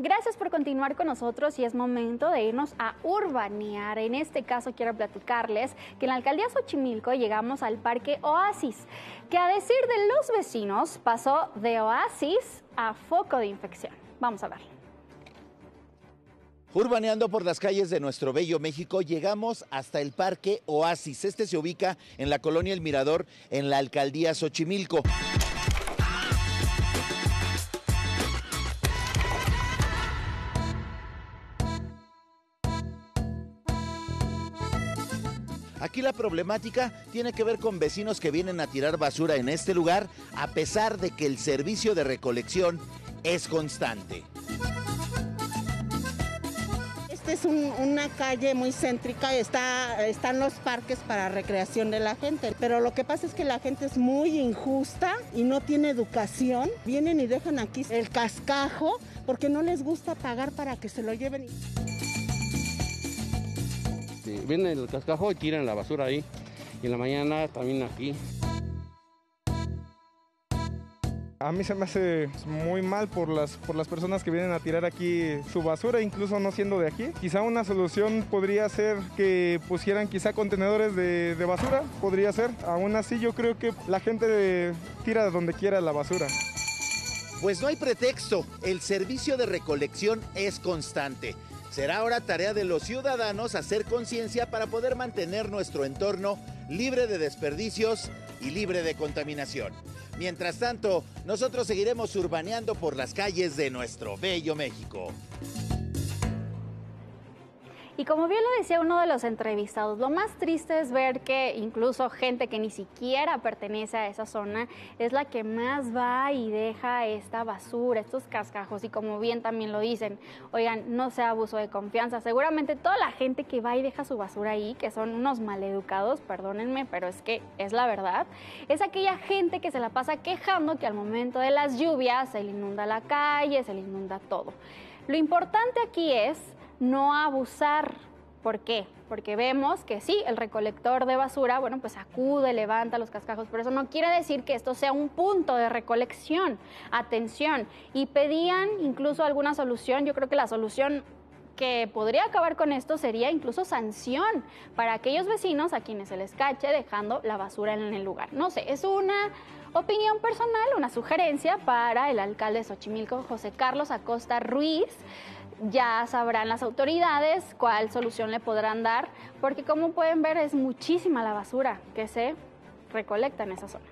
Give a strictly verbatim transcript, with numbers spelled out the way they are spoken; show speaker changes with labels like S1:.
S1: Gracias por continuar con nosotros y es momento de irnos a urbanear. En este caso quiero platicarles que en la alcaldía Xochimilco llegamos al Parque Oasis, que a decir de los vecinos pasó de oasis a foco de infección. Vamos a verlo.
S2: Urbaneando por las calles de nuestro bello México, llegamos hasta el Parque Oasis. Este se ubica en la colonia El Mirador, en la alcaldía Xochimilco. Aquí la problemática tiene que ver con vecinos que vienen a tirar basura en este lugar, a pesar de que el servicio de recolección es constante.
S3: Esta es un, una calle muy céntrica, está, están los parques para recreación de la gente, pero lo que pasa es que la gente es muy injusta y no tiene educación. Vienen y dejan aquí el cascajo porque no les gusta pagar para que se lo lleven.
S4: Sí, vienen el cascajo y tiran la basura ahí, y en la mañana también aquí.
S5: A mí se me hace muy mal por las, por las personas que vienen a tirar aquí su basura, incluso no siendo de aquí. Quizá una solución podría ser que pusieran quizá contenedores de, de basura, podría ser. Aún así yo creo que la gente tira donde quiera la basura.
S2: Pues no hay pretexto, el servicio de recolección es constante. Será ahora tarea de los ciudadanos hacer conciencia para poder mantener nuestro entorno libre de desperdicios y libre de contaminación. Mientras tanto, nosotros seguiremos urbaneando por las calles de nuestro bello México.
S1: Y como bien lo decía uno de los entrevistados, lo más triste es ver que incluso gente que ni siquiera pertenece a esa zona es la que más va y deja esta basura, estos cascajos. Y como bien también lo dicen, oigan, no sea abuso de confianza. Seguramente toda la gente que va y deja su basura ahí, que son unos maleducados, perdónenme, pero es que es la verdad, es aquella gente que se la pasa quejando que al momento de las lluvias se le inunda la calle, se le inunda todo. Lo importante aquí es no abusar. ¿Por qué? Porque vemos que sí, el recolector de basura, bueno, pues acude, levanta los cascajos, pero eso no quiere decir que esto sea un punto de recolección. Atención, y pedían incluso alguna solución. Yo creo que la solución que podría acabar con esto sería incluso sanción para aquellos vecinos a quienes se les cache dejando la basura en el lugar. No sé, es una opinión personal, una sugerencia para el alcalde de Xochimilco, José Carlos Acosta Ruiz. Ya sabrán las autoridades cuál solución le podrán dar, porque como pueden ver es muchísima la basura que se recolecta en esa zona.